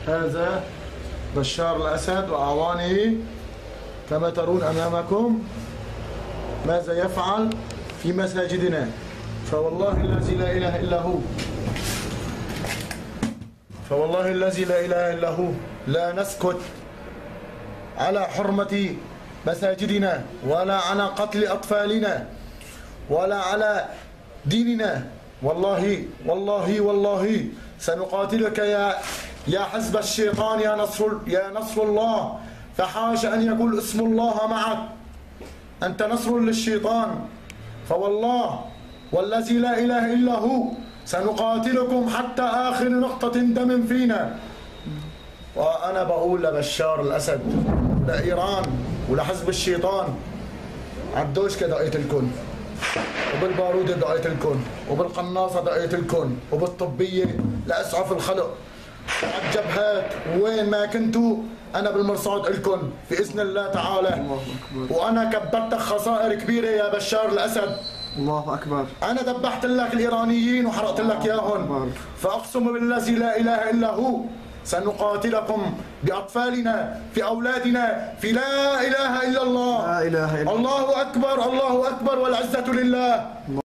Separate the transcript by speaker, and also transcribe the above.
Speaker 1: هذا بشار الأسد وأعوانه كما ترون أمامكم ماذا يفعل في مساجدنا. فوالله الذي لا إله إلا هو، فوالله الذي لا إله إلا هو لا نسكت على حرمة مساجدنا ولا على قتل أطفالنا ولا على ديننا. والله والله والله سنقاتلك يا حزب الشيطان يا نصر الله، فحاش أن يقول اسم الله معك، أنت نصر للشيطان. فوالله والذي لا إله إلا هو سنقاتلكم حتى آخر نقطة دم فينا. وأنا بقول لبشار الأسد لإيران ولحزب الشيطان عالدوشكة دقيت الكل، وبالبارودة دقيت الكل، وبالقناصة دقيت الكل، وبالطبية لأسعف الخلق، عالجبهات وين ما كنتوا أنا بالمرصاد إلكن بإذن الله تعالى. وأنا كبرت خسائر كبيرة يا بشار الأسد.
Speaker 2: الله أكبر.
Speaker 1: أنا ذبحت لك الإيرانيين وحرقت لك إياهم، فأقسم بالذي لا إله إلا هو سنقاتلكم بأطفالنا، في أولادنا، في لا إله إلا الله.
Speaker 2: لا إله إلا الله.
Speaker 1: الله أكبر، الله أكبر، والعزة لله.